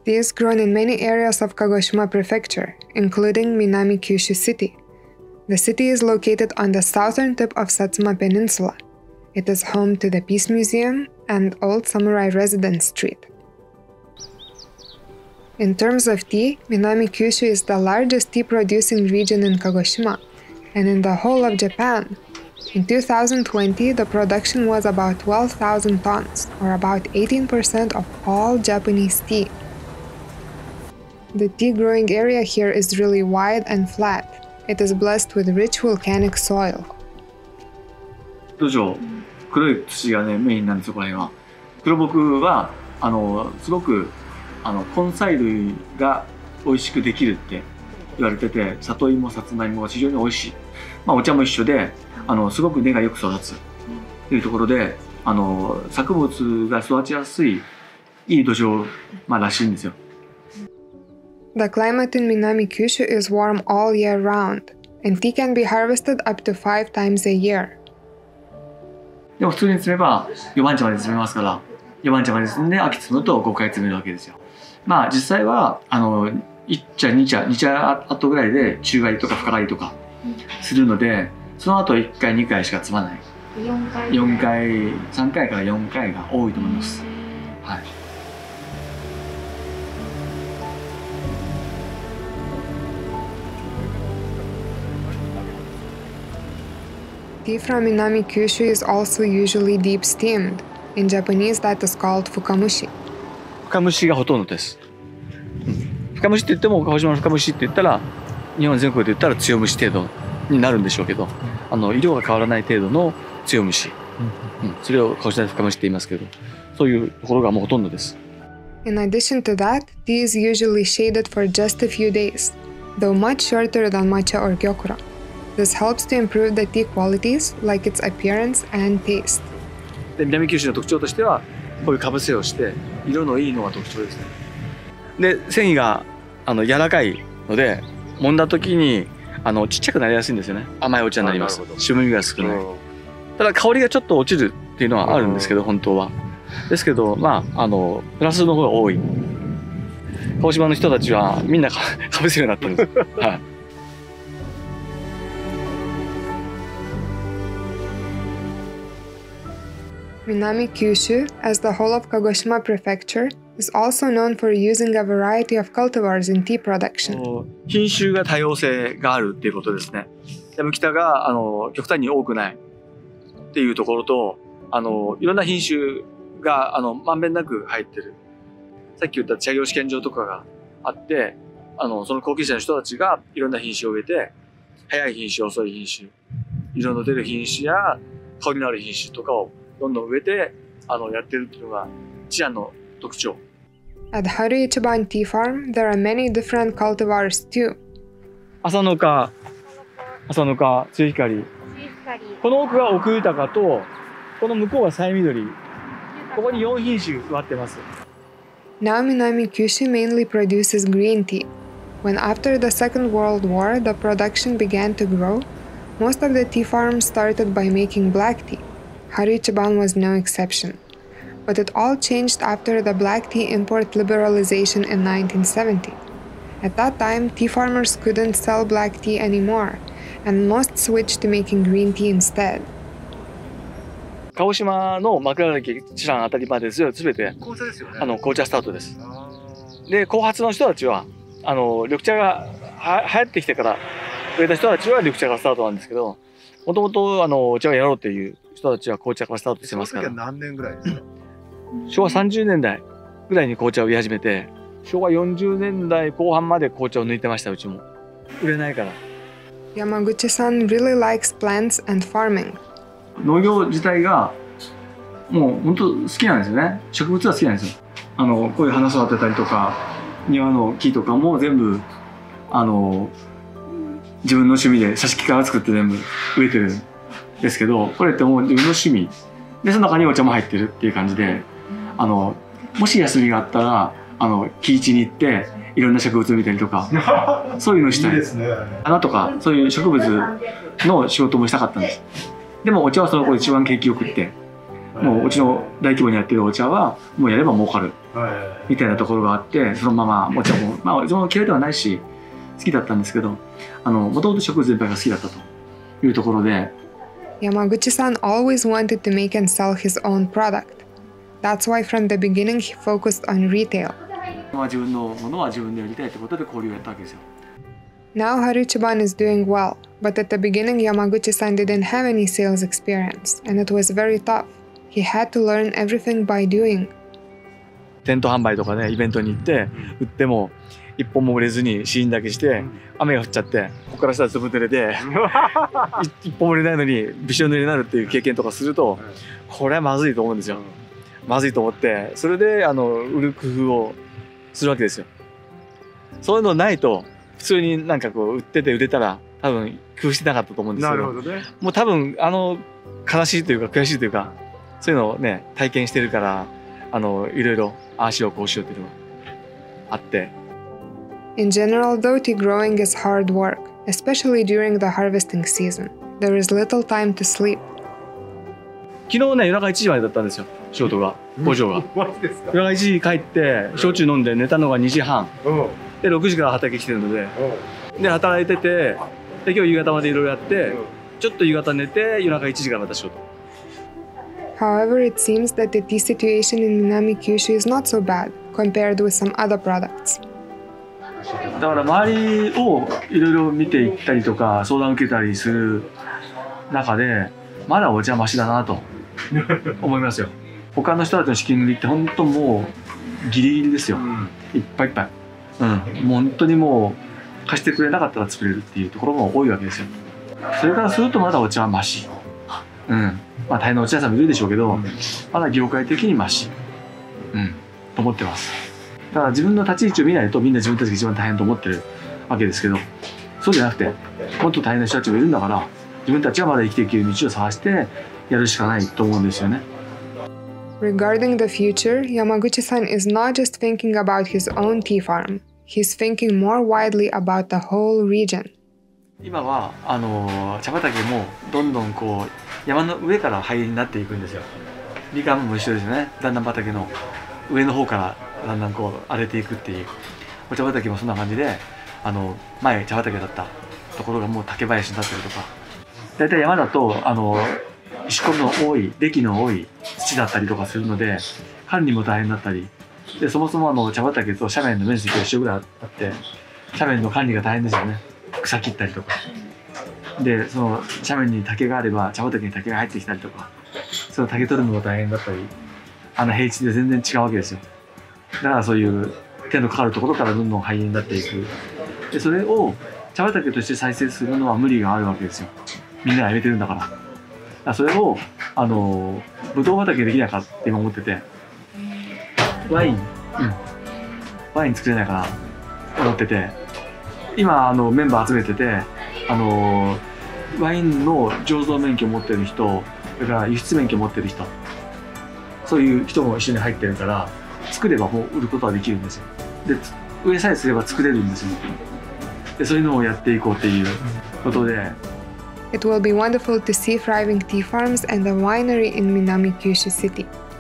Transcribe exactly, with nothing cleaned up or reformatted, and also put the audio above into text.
Tea is grown in many areas of Kagoshima Prefecture, including Minami Kyushu City. The city is located on the southern tip of Satsuma Peninsula. It is home to the Peace Museum and Old Samurai Residence Street. In terms of tea, Minami Kyushu is the largest tea-producing region in Kagoshima, and in the whole of Japan. In two thousand twenty, the production was about twelve thousand tons, or about eighteen percent of all Japanese tea. The tea-growing area here is really wide and flat. It is blessed with rich volcanic soil. 土壌、黒い土がねメインなんですよこれは。黒木はあのすごくあの根菜類が美味しくできるって言われてて、里芋、さつまいもが非常に美味しい。まあお茶も一緒で、あのすごく根がよく育つというところで、あの作物が育ちやすいいい土壌、まあ、らしいんですよ。 The climate in Minami Kyushu is warm all year round, and tea can be harvested up to five times a year. でも普通に摘めばよばん茶まで摘めますから、よばん茶まで摘んで秋摘むとごかい摘めるわけですよ。まあ実際はあのいっ茶に茶に茶後ぐらいで中刈りとか深刈りとかするので、その後いっかいにかいしか摘まない。よんかいよんかいさんかいからよんかいが多いと思います。はい。 Tea from Minami Kyushu is also usually deep steamed. In Japanese, that is called fukamushi. 深蒸しがほとんどです。深蒸しって言っても鹿児島の深蒸しって言ったら日本全国で言ったら強蒸し程度になるんでしょうけど、あの色が変わらない程度の強蒸し、うん、それを鹿児島で深蒸しって言いますけど、そういうところがもうほとんどです。 In addition to that, tea is usually shaded for just a few days, though much shorter than matcha or gyokura. This helps to improve the tea qualities, like its appearance and taste. で南九州の特徴としてはこういうかぶせをして色のいいのが特徴ですね。で繊維があの柔らかいので揉んだ時にあのちっちゃくなりやすいんですよね。甘いお茶になります。渋みが少ない。ただ香りがちょっと落ちるっていうのはあるんですけど、本当は。ですけどまああのプラスの方が多い。鹿児島の人たちはみんなかぶせるようになったんです。はい。 Minami Kyushu, as the whole of Kagoshima Prefecture, is also known for using a variety of cultivars in tea production. 品種が多様性があるっていうことですね。ヤムキタがあの極端に多くないっていうところと、あのいろんな品種があのまんべんなく入ってる。さっき言った茶業試験場とかがあって、あのその後継者の人たちがいろんな品種を植えて、早い品種、遅い品種、色の出る品種や香りのある品種とかをどんどん植えてあのやってるっていうのがチアンの特徴。 At Haruichiban Tea Farm, there are many different cultivars too. 朝の花、朝の花、つゆひかり。この奥が奥豊と、この向こうがさえみどり。ここによん品種植わってます。 Now Minami Kyushu mainly produces green tea. When after the Second World War the production began to grow, most of the tea farms started by making black tea. Haruichiban was no exception. But it all changed after the black tea import liberalization in nineteen seventy. At that time, tea farmers couldn't sell black tea anymore, and most switched to making green tea instead. 鹿児島の枕崎知覧あたりまで全て紅茶ですよね。あの紅茶スタートです。で、後発の人たちはあの緑茶がは流行ってきてから植えた人たちは緑茶がスタートなんですけど、もともとあのお茶をやろうっていう人たちは紅茶からスタートしてますから。 何年ぐらいですか？ 昭和さんじゅうねんだいぐらいに紅茶を植え始めて、昭和よんじゅうねんだいこう半まで紅茶を抜いてました。うちも売れないから。 Yamaguchi-san really likes plants and farming. 農業自体がもう本当好きなんですよね。植物は好きなんですよ。あのこういう花育てたりとか庭の木とかも全部あの自分の趣味で挿し木から作って全部植えてるんですけど、これってもう自分の趣味でその中にお茶も入ってるっていう感じで、あのもし休みがあったらあの木市に行っていろんな植物見たりとかそういうのしたい。いいですね。花とかそういう植物の仕事もしたかったんです。でもお茶はその頃一番景気よくってもううちの大規模にやってるお茶はもうやれば儲かるみたいなところがあって、そのままもちろん、まあ、うちも嫌いではないし好きだったんですけど、もともと植物全般が好きだったというところで。 Yamaguchi-san always wanted to make and sell his own product. That's why from the beginning he focused on retail. 自分のものは自分で売りたいということで交流をやったわけですよ。 Now Haruchiban is doing well, but at the beginning Yamaguchi-san didn't have any sales experience, and it was very tough. He had to learn everything by doing. テント販売とかね、イベントに行って売っても一本も売れずに試飲だけして雨が降っちゃってここから下ずぶ濡れて一本も売れないのにびしょ濡れになるっていう経験とかすると、これはまずいと思うんですよ。まずいと思って、それであの売る工夫をするわけですよ。そういうのないと普通になんかこう売ってて売れたら多分工夫してなかったと思うんですけど、なるほどね、もう多分あの悲しいというか悔しいというかそういうのをね体験してるから、あのいろいろああしようこうしようっていうのがあって。 In general, though, tea growing is hard work, especially during the harvesting season. There is little time to sleep. 昨日ね、夜中いちじまでだったんですよ、仕事が、工場が。夜中いちじ帰って、焼酎飲んで寝たのがにじはん。で、ろくじから畑来てるので、で、働いてて、で、今日夕方までいろいろやって、ちょっと夕方寝て、夜中いちじからまた仕事。 However, it seems that the tea situation in Minami Kyushu is not so bad compared with some other products. だから周りをいろいろ見ていったりとか相談受けたりする中でまだお茶マシだなと思いますよ。他の人たちの資金繰りって本当もうギリギリですよ、うん、いっぱいいっぱい、うん、もう本当にもう貸してくれなかったら作れるっていうところも多いわけですよ。それからするとまだお茶はマシ、うん、まあ大変なお茶屋さんもいるでしょうけど、うん、まだ業界的にマシ、うん、と思ってます。だから自分の立ち位置を見ないとみんな自分たちが一番大変と思ってるわけですけど、そうじゃなくてもっと大変な人たちもいるんだから、自分たちはまだ生きていける道を探してやるしかないと思うんですよね。 Regarding the future, Yamaguchi-san is not just thinking about his own tea farm. He's thinking more widely about the whole region. 今はあの茶畑もどんどんこう山の上から灰になっていくんですよ。みかんも一緒ですよね。だんだん畑の上の方からだんだんこう荒れていくっていう、お茶畑もそんな感じで、あの前茶畑だったところがもう竹林になってるとか、大体山だとあの石ころの多い礫の多い土だったりとかするので管理も大変だったりで、そもそもあの茶畑と斜面の面積が一緒ぐらいあって斜面の管理が大変ですよね。草切ったりとかで、その斜面に竹があれば茶畑に竹が入ってきたりとか、その竹取るのが大変だったり、あの平地で全然違うわけですよ。だからそういう手のかかるところからどんどん灰になっていく。でそれを茶畑として再生するのは無理があるわけですよ。みんながやめてるんだから。だからそれをあのぶどう畑できないかって今思ってて、ワイン、うん、ワイン作れないかなと思ってて、今あのメンバー集めてて、あのワインの醸造免許を持ってる人、それから輸出免許を持ってる人、そういう人も一緒に入ってるから、作ればもう売ることはできるんですよ。で植えさえすれば作れるんですよ。でそういうのをやっていこうっていうことで。 It will be wonderful to see thriving tea farms and a winery in Minami Kyushu City.